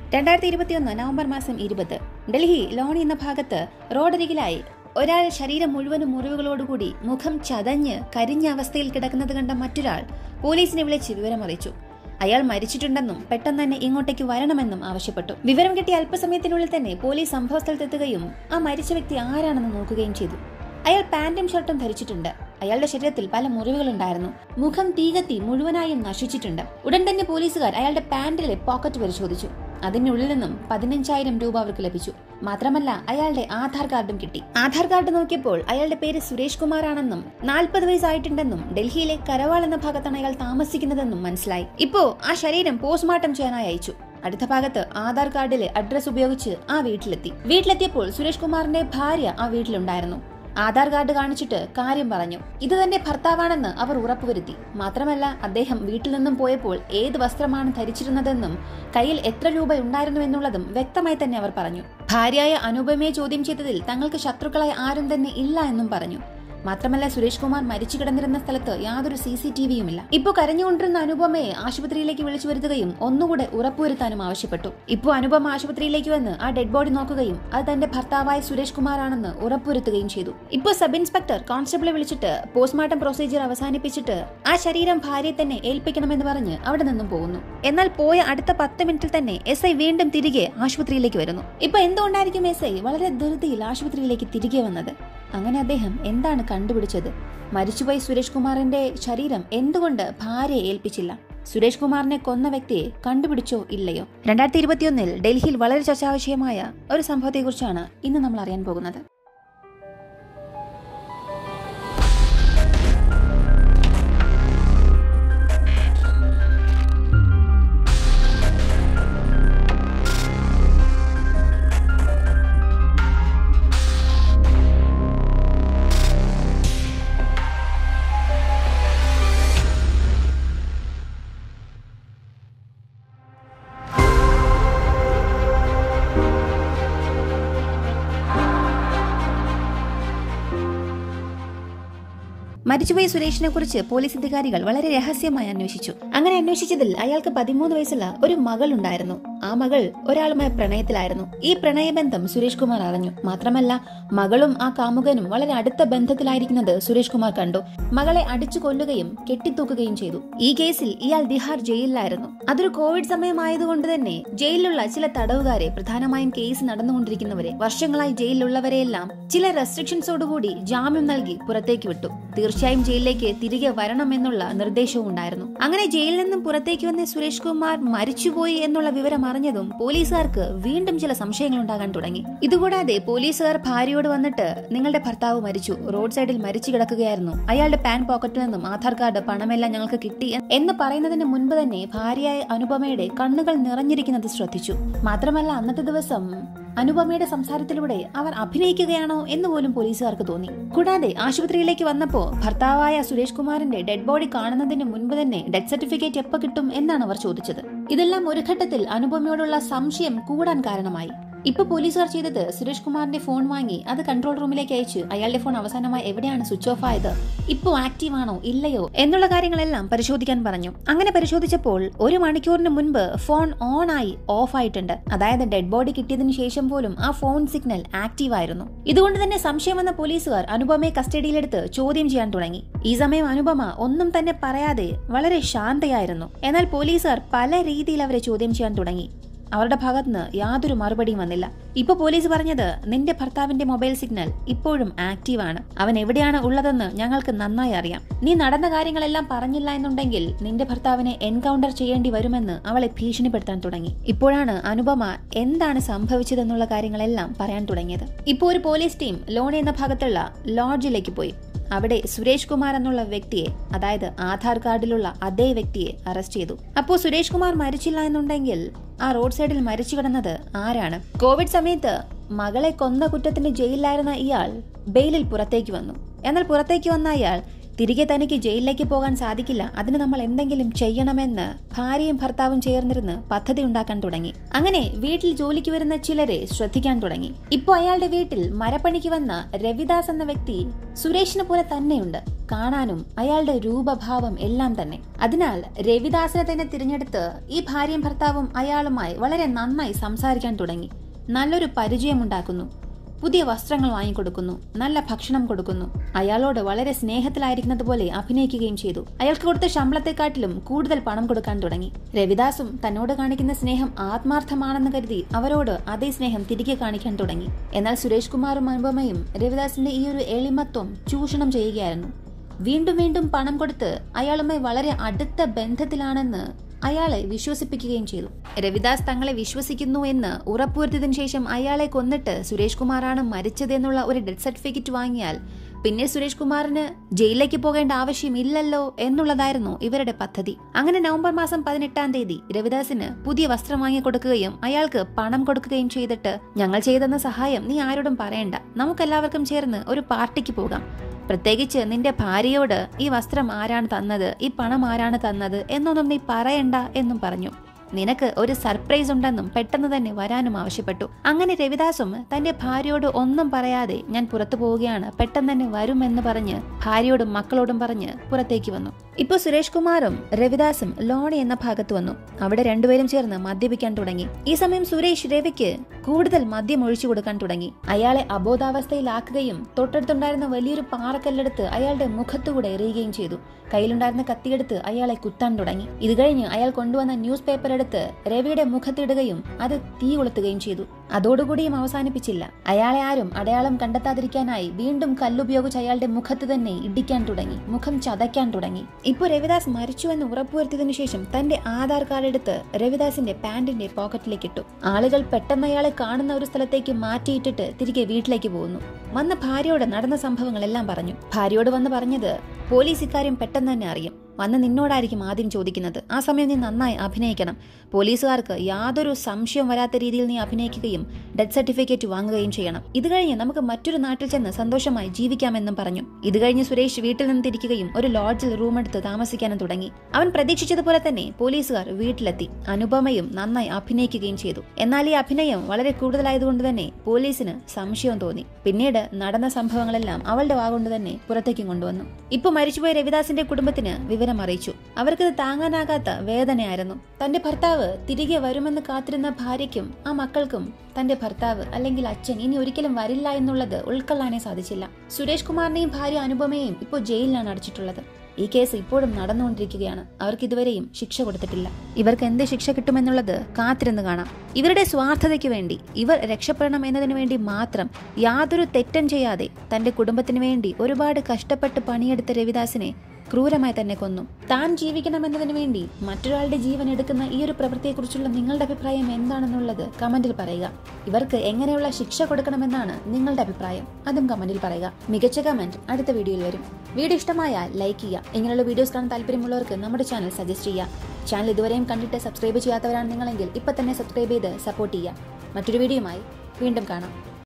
2021 November മാസം 20 ഡൽഹി ലോണി എന്ന ഭാഗത്ത് റോഡരികിലായി ഒരാൾ ശരീരം മുഴുവനും മുറിവുകളോടുകൂടി മുഖം ചതഞ്ഞ് കരിഞ്ഞ അവസ്ഥയിൽ കിടക്കുന്നത് കണ്ട മറ്റൊരാൾ പോലീസിനെ വിളിച്ച് വിവരമറിയിച്ചു. അയാൾ മരിച്ചിട്ടുണ്ടെന്നും പെട്ടെന്ന് തന്നെ ഇങ്ങോട്ടേക്ക് വരണമെന്നും ആവശ്യപ്പെട്ടു. വിവരം കിട്ടിയ അല്പസമയത്തിനുള്ളിൽ തന്നെ പോലീസ് സംഭവസ്ഥലത്തെത്തുകയും ആ മരിച്ച വ്യക്തി ആരാണെന്ന് നോക്കുകയും ചെയ്തു. അയാൾ പാന്റും ഷർട്ടും ധരിച്ചിട്ടുണ്ട്. അയാളുടെ ശരീരത്തിൽ പല മുറിവുകളുണ്ടായിരുന്നു. മുഖം തീകത്തി മുഴുവനായും നശിച്ചിട്ടുണ്ട്. ഉടൻ തന്നെ പോലീസുകാർ അയാളുടെ പാന്റിലെ പോക്കറ്റ് പരിശോധിച്ചു. അതിനുള്ളിൽ നിന്നും 15,000 രൂപ അവർക്ക് ലഭിച്ചു. മാത്രമല്ല അയാളുടെ ആധാർ കാർഡും കിട്ടി. ആധാർ കാർഡ് നോക്കിയപ്പോൾ അയാളുടെ പേര് സുരേഷ് കുമാർ ആണെന്നും 40 വയസ്സായിട്ടുണ്ടെന്നും ഡൽഹിയിലെ കരവാൾ എന്ന ഭാഗത്താണ് അയാൾ താമസിക്കുന്നതെന്നും മനസ്സിലായി. ഇപ്പോ ആ ശരീരം പോസ്റ്റ്മോർട്ടം ചെയ്യാനായി അയച്ചു. അടുത്ത ഭാഗത്ത് ആധാർ കാർഡിലെ അഡ്രസ് ഉപയോഗിച്ച് ആ വീട്ടിലെത്തിയപ്പോൾ സുരേഷ് കുമാറിന്റെ ഭാര്യ ആ വീട്ടിലുണ്ടായിരുന്നു. ആധാർ കാർഡ് കാണിച്ചിട്ട് കാര്യം പറഞ്ഞു. ഇത് തന്റെ ഭർത്താവാണെന്ന് അവർ ഉറപ്പുവരുത്തി. മാത്രമല്ല അദ്ദേഹം വീട്ടിൽ നിന്നും പോയപ്പോൾ ഏത് വസ്ത്രമാണ് ധരിച്ചിരുന്നതെന്നും കയ്യിൽ എത്ര രൂപ ഉണ്ടായിരുന്നു എന്നുള്ളതും വ്യക്തമായി തന്നെ അവർ പറഞ്ഞു. ഭാര്യയായ അനുപമയെ ചോദ്യം ചെയ്തതിൽ തങ്ങൾക്ക് ശത്രുക്കളായ ആരും തന്നെ ഇല്ല എന്നും പറഞ്ഞു. മാത്രമല്ല സുരേഷ് കുമാർ മരിച്ചു കിടന്നിരുന്ന സ്ഥലത്ത് യാതൊരു CCTVയും ഇല്ല. ഇപ്പോൾ കരഞ്ഞുകൊണ്ടിരുന്ന അനുപമയെ ആശുപത്രിയിലേക്ക് വിളിച്ചു വരുത്തുകയും ഒന്നുകൂടെ ഉറപ്പുവരുത്താനും ആവശ്യപ്പെട്ടു. ഇപ്പോൾ അനുപമ ആശുപത്രിയിലേക്ക് വന്ന് ആ ഡെഡ് ബോഡി നോക്കുകയും അത് തന്റെ ഭർത്താവായ സുരേഷ് കുമാർ ആണെന്ന് ഉറപ്പുവരുത്തുകയും ചെയ്തു. ഇപ്പോൾ സബ് ഇൻസ്പെക്ടർ കോൺസ്റ്റബിളെ വിളിച്ചിട്ട് പോസ്റ്റ്മോർട്ടം പ്രൊസീജിയർ അവസാനിപ്പിച്ചിട്ട് ആ ശരീരം ഭാര്യയെ തന്നെ ഏൽപ്പിക്കണമെന്ന് പറഞ്ഞ് അവിടെ നിന്നും പോകുന്നു. എന്നാൽ പോയ അടുത്ത 10 മിനിറ്റിൽ തന്നെ SI വീണ്ടും തിരികെ ആശുപത്രിയിലേക്ക് വരുന്നു. ഇപ്പൊ എന്തുകൊണ്ടായിരിക്കും SI വളരെ ധൃതിയിൽ ആശുപത്രിയിലേക്ക് തിരികെ വന്നത്? അങ്ങനെ അദ്ദേഹം എന്താണ് കണ്ടുപിടിച്ചത്? മരിച്ചുപോയി സുരേഷ് കുമാറിന്റെ ശരീരം എന്തുകൊണ്ട് ഭാര്യയെ ഏൽപ്പിച്ചില്ല? സുരേഷ് കുമാറിനെ കൊന്ന വ്യക്തിയെ കണ്ടുപിടിച്ചോ ഇല്ലയോ? 2021 ഡൽഹിയിൽ വളരെ ചർച്ചാവിഷയമായ ഒരു സംഭവത്തെക്കുറിച്ചാണ് ഇന്ന് നമ്മൾ അറിയാൻ പോകുന്നത്. മരിച്ചുപോയ സുരേഷിനെ കുറിച്ച് പോലീസ് അധികാരികൾ വളരെ രഹസ്യമായി അന്വേഷിച്ചു. അങ്ങനെ അന്വേഷിച്ചതിൽ അയാൾക്ക് 13 വയസ്സുള്ള ഒരു മകൾ ഉണ്ടായിരുന്നു. ആ മകൾ ഒരാളുമായി പ്രണയത്തിലായിരുന്നു. ഈ പ്രണയബന്ധം സുരേഷ് കുമാർ അറിഞ്ഞു. മാത്രമല്ല മകളും ആ കാമുകനും വളരെ അടുത്ത ബന്ധത്തിലായിരിക്കുന്നത് സുരേഷ് കുമാർ കണ്ടു. മകളെ അടിച്ചു കൊല്ലുകയും കെട്ടിത്തൂക്കുകയും ചെയ്തു. ഈ കേസിൽ ഇയാൾ തിഹാർ ജയിലിലായിരുന്നു. അതൊരു കോവിഡ് സമയമായതുകൊണ്ട് തന്നെ ജയിലിലുള്ള ചില തടവുകാരെ, പ്രധാനമായും കേസ് നടന്നുകൊണ്ടിരിക്കുന്നവരെ, വർഷങ്ങളായി ജയിലിലുള്ളവരെയെല്ലാം ചില റെസ്ട്രിക്ഷൻസോടുകൂടി ജാമ്യം നൽകി പുറത്തേക്ക് വിട്ടു. തീർച്ചയായും ജയിലിലേക്ക് തിരികെ വരണമെന്നുള്ള നിർദ്ദേശവും ഉണ്ടായിരുന്നു. അങ്ങനെ ജയിലിൽ നിന്നും പുറത്തേക്ക് വന്ന സുരേഷ് കുമാർ മരിച്ചുപോയി എന്നുള്ള വിവരം അറിഞ്ഞതും പോലീസുകാർക്ക് വീണ്ടും ചില സംശയങ്ങൾ ഉണ്ടാകാൻ തുടങ്ങി. ഇതുകൂടാതെ പോലീസുകാർ ഭാര്യയോട് വന്നിട്ട് നിങ്ങളുടെ ഭർത്താവ് മരിച്ചു, റോഡ് സൈഡിൽ മരിച്ചു കിടക്കുകയായിരുന്നു, അയാളുടെ പാൻ പോക്കറ്റിൽ നിന്നും ആധാർ കാർഡ്, പണമെല്ലാം ഞങ്ങൾക്ക് കിട്ടി എന്ന് പറയുന്നതിന് മുൻപ് തന്നെ ഭാര്യയായ അനുപമയുടെ കണ്ണുകൾ നിറഞ്ഞിരിക്കുന്നത് ശ്രദ്ധിച്ചു. മാത്രമല്ല അന്നത്തെ ദിവസം അനുപമയുടെ സംസാരത്തിലൂടെ അവർ അഭിനയിക്കുകയാണോ എന്ന് പോലും പോലീസുകാർക്ക് തോന്നി. കൂടാതെ ആശുപത്രിയിലേക്ക് വന്നപ്പോ ഭർത്താവായ സുരേഷ് കുമാറിന്റെ ഡെഡ് ബോഡി കാണുന്നതിന് മുൻപ് തന്നെ ഡെത്ത് സർട്ടിഫിക്കറ്റ് എപ്പോൾ കിട്ടും എന്നാണ് അവർ ചോദിച്ചത്. ഇതെല്ലാം ഒരു ഘട്ടത്തിൽ അനുപമയോടുള്ള സംശയം കൂടാൻ കാരണമായി. ഇപ്പൊ പോലീസുകാർ ചെയ്തത് സുരേഷ് കുമാറിന്റെ ഫോൺ വാങ്ങി അത് കൺട്രോൾ റൂമിലേക്ക് അയച്ച് അയാളുടെ ഫോൺ അവസാനമായി എവിടെയാണ് സ്വിച്ച് ഓഫ് ആയത്, ഇപ്പോ ആക്റ്റീവ് ആണോ ഇല്ലയോ എന്നുള്ള കാര്യങ്ങളെല്ലാം പരിശോധിക്കാൻ പറഞ്ഞു. അങ്ങനെ പരിശോധിച്ചപ്പോൾ 1 മണിക്കൂറിന് മുൻപ് ഫോൺ ഓൺ ആയി ഓഫ് ആയിട്ടുണ്ട്. അതായത് ഡെഡ് ബോഡി കിട്ടിയതിനു ശേഷം പോലും ആ ഫോൺ സിഗ്നൽ ആക്റ്റീവ് ആയിരുന്നു. ഇതുകൊണ്ട് തന്നെ സംശയം വന്ന പോലീസുകാർ അനുപമയെ കസ്റ്റഡിയിലെടുത്ത് ചോദ്യം ചെയ്യാൻ തുടങ്ങി. ഈ സമയം അനുപമ ഒന്നും തന്നെ പറയാതെ വളരെ ശാന്തയായിരുന്നു. എന്നാൽ പോലീസുകാർ പല രീതിയിൽ അവരെ ചോദ്യം ചെയ്യാൻ തുടങ്ങി. അവരുടെ ഭാഗത്തുനിന്ന് യാതൊരു മറുപടിയും വന്നില്ല. ഇപ്പൊ പോലീസ് പറഞ്ഞത് നിന്റെ ഭർത്താവിന്റെ മൊബൈൽ സിഗ്നൽ ഇപ്പോഴും ആക്റ്റീവ് ആണ്, അവൻ എവിടെയാണ് ഉള്ളതെന്ന് ഞങ്ങൾക്ക് നന്നായി അറിയാം, നീ നടന്ന കാര്യങ്ങളെല്ലാം പറഞ്ഞില്ല എന്നുണ്ടെങ്കിൽ നിന്റെ ഭർത്താവിനെ എൻകൗണ്ടർ ചെയ്യേണ്ടി വരുമെന്ന് അവളെ ഭീഷണിപ്പെടുത്താൻ തുടങ്ങി. ഇപ്പോഴാണ് അനുപമ എന്താണ് സംഭവിച്ചതെന്നുള്ള കാര്യങ്ങളെല്ലാം പറയാൻ തുടങ്ങിയത്. ഇപ്പോൾ ഒരു പോലീസ് ടീം ലോണി എന്ന ഭാഗത്തുള്ള ലോഡ്ജിലേക്ക് പോയി. അവിടെ സുരേഷ് കുമാർ എന്നുള്ള വ്യക്തിയെ, അതായത് ആധാർ കാർഡിലുള്ള അതേ വ്യക്തിയെ അറസ്റ്റ് ചെയ്തു. അപ്പോൾ സുരേഷ് കുമാർ മരിച്ചില്ല എന്നുണ്ടെങ്കിൽ ആ റോഡ് സൈഡിൽ മരിച്ചു കിടന്നത് ആരാണ്? കോവിഡ് സമയത്ത് മകളെ കൊന്ന കുറ്റത്തിന് ജയിലിലായിരുന്ന ഇയാൾ ബെയിലിൽ പുറത്തേക്ക് വന്നു. എന്നാൽ പുറത്തേക്ക് വന്ന അയാൾ തിരികെ തനിക്ക് ജയിലിലേക്ക് പോകാൻ സാധിക്കില്ല, അതിന് നമ്മൾ എന്തെങ്കിലും ചെയ്യണമെന്ന് ഭാര്യയും ഭർത്താവും ചേർന്നിരുന്ന് പദ്ധതി ഉണ്ടാക്കാൻ തുടങ്ങി. അങ്ങനെ വീട്ടിൽ ജോലിക്ക് വരുന്ന ചിലരെ ശ്രദ്ധിക്കാൻ തുടങ്ങി. ഇപ്പൊ അയാളുടെ വീട്ടിൽ മരപ്പണിക്ക് വന്ന രവിദാസ് എന്ന വ്യക്തി സുരേഷിനെ പോലെ തന്നെയുണ്ട്. കാണാനും അയാളുടെ രൂപഭാവം എല്ലാം തന്നെ. അതിനാൽ രവിദാസിനെ തന്നെ തിരഞ്ഞെടുത്ത് ഈ ഭാര്യയും ഭർത്താവും അയാളുമായി വളരെ നന്നായി സംസാരിക്കാൻ തുടങ്ങി. നല്ലൊരു പരിചയമുണ്ടാക്കുന്നു, പുതിയ വസ്ത്രങ്ങൾ വാങ്ങിക്കൊടുക്കുന്നു, നല്ല ഭക്ഷണം കൊടുക്കുന്നു, അയാളോട് വളരെ സ്നേഹത്തിലായിരിക്കുന്നത് പോലെ അഭിനയിക്കുകയും ചെയ്തു. അയാൾക്ക് കൊടുത്ത ശമ്പളത്തെക്കാട്ടിലും കൂടുതൽ പണം കൊടുക്കാൻ തുടങ്ങി. രവിദാസും തന്നോട് കാണിക്കുന്ന സ്നേഹം ആത്മാർത്ഥമാണെന്ന് കരുതി അവരോട് അതേ സ്നേഹം തിരികെ കാണിക്കാൻ തുടങ്ങി. എന്നാൽ സുരേഷ് കുമാറും അനുപമയും രവിദാസിന്റെ ഈ ഒരു എളിമത്വം ചൂഷണം ചെയ്യുകയായിരുന്നു. വീണ്ടും വീണ്ടും പണം കൊടുത്ത് അയാളുമായി വളരെ അടുത്ത ബന്ധത്തിലാണെന്ന് അയാളെ വിശ്വസിപ്പിക്കുകയും ചെയ്തു. രവിദാസ് തങ്ങളെ വിശ്വസിക്കുന്നു എന്ന് ഉറപ്പുവരുത്തിയതിനു ശേഷം അയാളെ കൊന്നിട്ട് സുരേഷ് കുമാറാണ് മരിച്ചതെന്നുള്ള ഒരു ഡെത്ത് സർട്ടിഫിക്കറ്റ് വാങ്ങിയാൽ പിന്നെ സുരേഷ് കുമാറിന് ജയിലിലേക്ക് പോകേണ്ട ആവശ്യമില്ലല്ലോ എന്നുള്ളതായിരുന്നു ഇവരുടെ പദ്ധതി. അങ്ങനെ നവംബർ മാസം 18-ാം തീയതി രവിദാസിന് പുതിയ വസ്ത്രം വാങ്ങിക്കൊടുക്കുകയും അയാൾക്ക് പണം കൊടുക്കുകയും ചെയ്തിട്ട്, ഞങ്ങൾ ചെയ്തെന്ന സഹായം നീ ആരോടും പറയണ്ട, നമുക്കെല്ലാവർക്കും ചേർന്ന് ഒരു പാർട്ടിക്ക് പോകാം, പ്രത്യേകിച്ച് നിന്റെ ഭാര്യയോട് ഈ വസ്ത്രം ആരാണ് തന്നത്, ഈ പണം ആരാണ് തന്നത് എന്നൊന്നും നീ പറയണ്ട എന്നും പറഞ്ഞു. നിനക്ക് ഒരു സർപ്രൈസ് ഉണ്ടെന്നും പെട്ടെന്ന് തന്നെ വരാനും ആവശ്യപ്പെട്ടു. അങ്ങനെ രവിദാസും തന്റെ ഭാര്യയോട് ഒന്നും പറയാതെ ഞാൻ പുറത്തു പോവുകയാണ്, പെട്ടെന്ന് തന്നെ വരുമെന്ന് പറഞ്ഞ് ഭാര്യയോടും മക്കളോടും പറഞ്ഞ് പുറത്തേക്ക് വന്നു. ഇപ്പൊ സുരേഷ് കുമാറും രവിദാസും ലോണി എന്ന ഭാഗത്ത് വന്നു. അവിടെ രണ്ടുപേരും ചേർന്ന് മദ്യപിക്കാൻ തുടങ്ങി. ഈ സമയം സുരേഷ് രവിക്ക് കൂടുതൽ മദ്യം ഒഴിച്ചു കൊടുക്കാൻ തുടങ്ങി. അയാളെ അബോധാവസ്ഥയിലാക്കുകയും തൊട്ടടുത്തുണ്ടായിരുന്ന വലിയൊരു പാറക്കല്ലെടുത്ത് അയാളുടെ മുഖത്തുകൂടെ എറിയുകയും ചെയ്തു. കയ്യിലുണ്ടായിരുന്ന കത്തിയെടുത്ത് അയാളെ കുത്താൻ തുടങ്ങി. ഇത് കഴിഞ്ഞ് അയാൾ കൊണ്ടുവന്ന ന്യൂസ് പേപ്പർ എടുത്ത് രവിയുടെ മുഖത്തിടുകയും അത് തീ കൊളുത്തുകയും ചെയ്തു. അതോടുകൂടിയും അവസാനിപ്പിച്ചില്ല. അയാളെ ആരും അടയാളം കണ്ടെത്താതിരിക്കാനായി വീണ്ടും കല്ലുപയോഗിച്ച് അയാളുടെ മുഖത്ത് തന്നെ ഇടിക്കാൻ തുടങ്ങി, മുഖം ചതയ്ക്കാൻ തുടങ്ങി. ഇപ്പൊ രവിദാസ് മരിച്ചു എന്ന് ഉറപ്പുവരുത്തിയതിനു ശേഷം തന്റെ ആധാർ കാർഡ് എടുത്ത് രവിദാസിന്റെ പാന്റിന്റെ പോക്കറ്റിലേക്ക് ഇട്ടു. ആളുകൾ പെട്ടെന്ന് അയാളെ കാണുന്ന ഒരു സ്ഥലത്തേക്ക് മാറ്റിയിട്ടിട്ട് തിരികെ വീട്ടിലേക്ക് പോകുന്നു. വന്ന ഭാര്യയോട് നടന്ന സംഭവങ്ങളെല്ലാം പറഞ്ഞു. ഭാര്യയോട് വന്ന് പറഞ്ഞത്, പോലീസ് ഇക്കാര്യം പെട്ടെന്ന് തന്നെ അറിയും, വന്ന് നിന്നോടായിരിക്കും ആദ്യം ചോദിക്കുന്നത്, ആ സമയം നീ നന്നായി അഭിനയിക്കണം, പോലീസുകാർക്ക് യാതൊരു സംശയവും വരാത്ത രീതിയിൽ നീ അഭിനയിക്കുകയും ഡെത്ത് സർട്ടിഫിക്കറ്റ് വാങ്ങുകയും ചെയ്യണം. ഇത് കഴിഞ്ഞ് നമുക്ക് മറ്റൊരു നാട്ടിൽ ചെന്ന് സന്തോഷമായി ജീവിക്കാമെന്നും പറഞ്ഞു. ഇത് കഴിഞ്ഞ് സുരേഷ് വീട്ടിൽ നിന്ന് തിരിക്കുകയും ഒരു ലോഡ്ജിൽ റൂമെടുത്ത് താമസിക്കാനും തുടങ്ങി. അവൻ പ്രതീക്ഷിച്ചതുപോലെ തന്നെ പോലീസുകാർ വീട്ടിലെത്തി. അനുപമയും നന്നായി അഭിനയിക്കുകയും ചെയ്തു. എന്നാൽ ഈ അഭിനയം വളരെ കൂടുതലായതുകൊണ്ട് തന്നെ പോലീസിന് സംശയവും തോന്നി. പിന്നീട് നടന്ന സംഭവങ്ങളെല്ലാം അവളുടെ വാഗൊണ്ട് തന്നെ പുറത്തേക്കും കൊണ്ടുവന്നു. ഇപ്പൊ മരിച്ചുപോയ രവിദാസിന്റെ കുടുംബത്തിന് വിവരം അറിയിച്ചു. അവർക്കത് താങ്ങാനാകാത്ത വേദനയായിരുന്നു. തന്റെ ഭർത്താവ് തിരികെ വരുമെന്ന് കാത്തിരുന്ന ഭാര്യയ്ക്കും ആ മക്കൾക്കും തന്റെ ഭർത്താവ് അല്ലെങ്കിൽ അച്ഛൻ ഇനി ഒരിക്കലും വരില്ല എന്നുള്ളത് ഉൾക്കൊള്ളാനേ സാധിച്ചില്ല. സുരേഷ് കുമാറിനെയും ഭാര്യ അനുപമയെയും ഇപ്പോൾ ജയിലിലാണ് അടച്ചിട്ടുള്ളത്. ഈ കേസ് ഇപ്പോഴും നടന്നുകൊണ്ടിരിക്കുകയാണ്. അവർക്ക് ഇതുവരെയും ശിക്ഷ കൊടുത്തിട്ടില്ല. ഇവർക്ക് എന്ത് ശിക്ഷ കിട്ടുമെന്നുള്ളത് കാത്തിരുന്ന് കാണാം. ഇവരുടെ സ്വാർത്ഥതയ്ക്ക് വേണ്ടി, ഇവർ രക്ഷപ്പെടണം എന്നതിനു വേണ്ടി മാത്രം യാതൊരു തെറ്റും ചെയ്യാതെ തന്റെ കുടുംബത്തിന് വേണ്ടി ഒരുപാട് കഷ്ടപ്പെട്ട് പണിയെടുത്ത രവിദാസിനെ ക്രൂരമായി തന്നെ കൊന്നു. താൻ ജീവിക്കണമെന്നതിന് വേണ്ടി മറ്റൊരാളുടെ ജീവൻ എടുക്കുന്ന ഈ ഒരു പ്രവൃത്തിയെക്കുറിച്ചുള്ള നിങ്ങളുടെ അഭിപ്രായം എന്താണെന്നുള്ളത് കമന്റിൽ പറയുക. ഇവർക്ക് എങ്ങനെയുള്ള ശിക്ഷ കൊടുക്കണമെന്നാണ് നിങ്ങളുടെ അഭിപ്രായം, അതും കമന്റിൽ പറയുക. മികച്ച കമന്റ് അടുത്ത വീഡിയോയിൽ വരും. വീഡിയോ ഇഷ്ടമായാൽ ലൈക്ക് ചെയ്യുക. ഇങ്ങനെയുള്ള വീഡിയോസ് കാണാൻ താല്പര്യമുള്ളവർക്ക് നമ്മുടെ ചാനൽ സജസ്റ്റ് ചെയ്യുക. ചാനൽ ഇതുവരെയും കണ്ടിട്ട് സബ്സ്ക്രൈബ് ചെയ്യാത്തവരാണ് നിങ്ങളെങ്കിൽ ഇപ്പൊ തന്നെ സബ്സ്ക്രൈബ് ചെയ്ത് സപ്പോർട്ട് ചെയ്യുക. മറ്റൊരു വീഡിയോയുമായി വീണ്ടും കാണാം.